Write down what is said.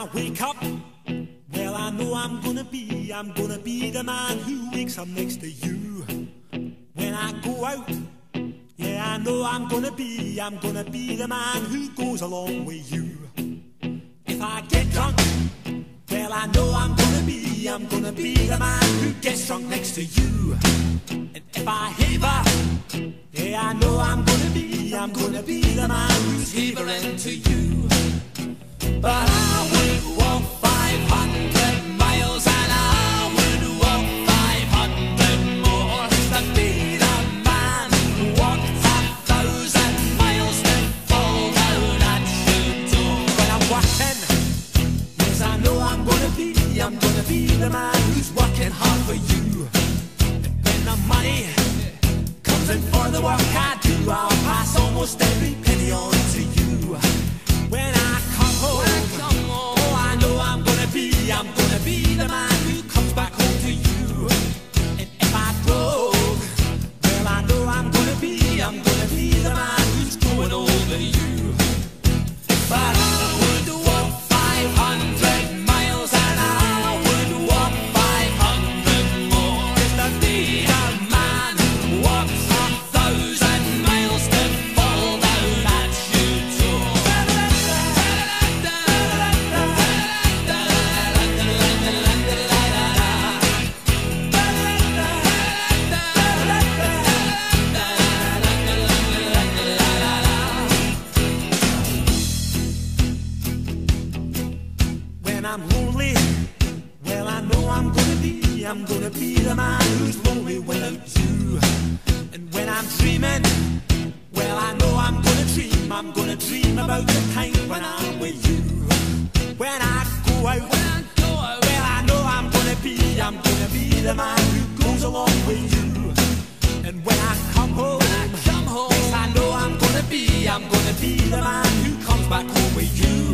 I wake up, well, I know I'm gonna be the man who wakes up next to you. When I go out, yeah, I know I'm gonna be the man who goes along with you. If I get drunk, well, I know I'm gonna be the man who gets drunk next to you. And if I haver, yeah, I know I'm gonna be the man who's havering to you. But I would walk 500 miles and I would walk 500 more to be the man who walked 1,000 miles to fall down at your door. When I'm walking, yes, I know I'm gonna be the man who's working hard for you. And when the money comes in for the work I do, I'll pass almost every penny on to you. When I come home, oh, I know I'm gonna be the man who comes back home to you. And if I drove, well, I know I'm gonna be the man who's growing over you. But I would walk 500 miles and I would walk 500 more just to be the man who walks 1,000 miles to fall down at your door. When I'm lonely, well, I know I'm gonna be the man who's lonely without you. And when I'm dreaming, well, I know I'm gonna dream about the time when I'm with you. When I go out, well, I know I'm gonna be the man who goes along with you. And when I come home, yes, I know I'm gonna be the man who comes back home with you.